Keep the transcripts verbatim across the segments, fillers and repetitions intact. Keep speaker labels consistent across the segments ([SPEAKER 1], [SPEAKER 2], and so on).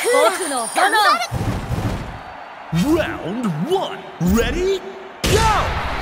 [SPEAKER 1] 僕の炎。
[SPEAKER 2] Round one. Ready? Go!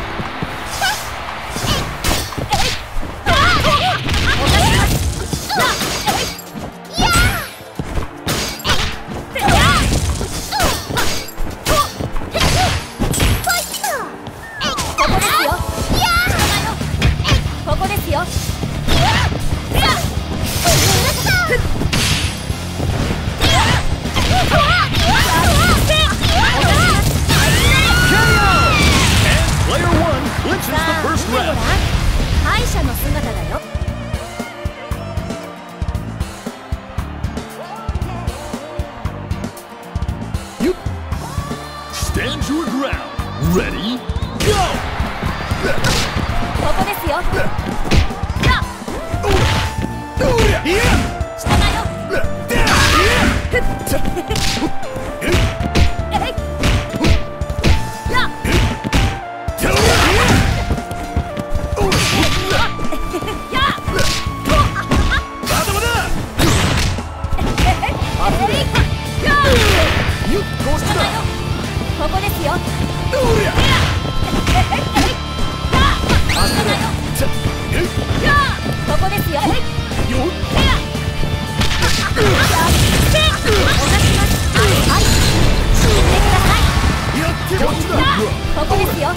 [SPEAKER 2] Stand your ground. Ready? Go!
[SPEAKER 1] ここですよ。ここですよ。ここですよ。ここですよ。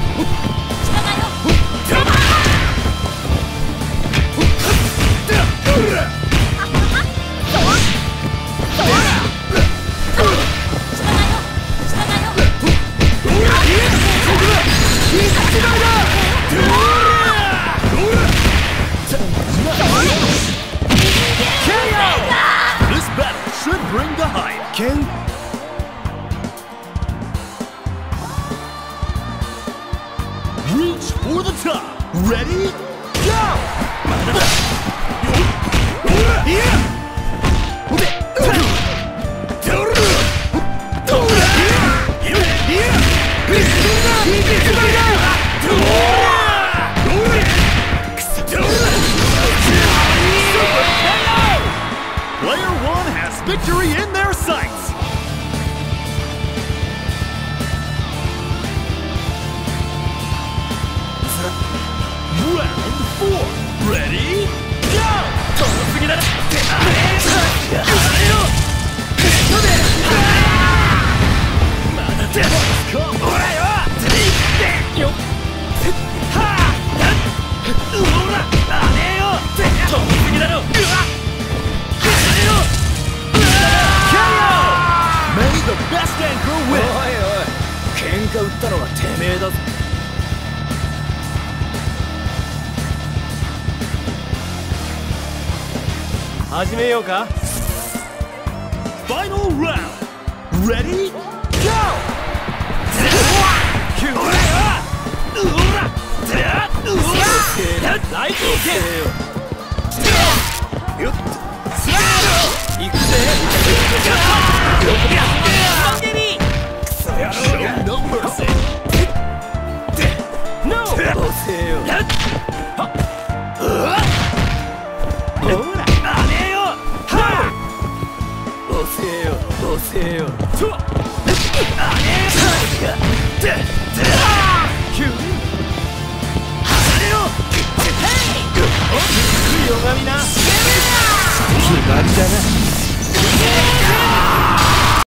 [SPEAKER 2] This battle should bring the hype. Ken? Reach for the top. Ready? Go! Player one has victory in their sights. Round four. Ready? Go! May the best anchor win.
[SPEAKER 3] おいおい、喧嘩売ったのはてめえだぞ。始めようか。
[SPEAKER 2] Final round. Ready? Go!
[SPEAKER 3] ライトせよ。行くぜ。
[SPEAKER 2] Show no mercy.
[SPEAKER 3] No! 押せよ。ほら、あれよ。は押せよ、押せよ。あれよ。キュン。あれよ。強がりな。決まりだな。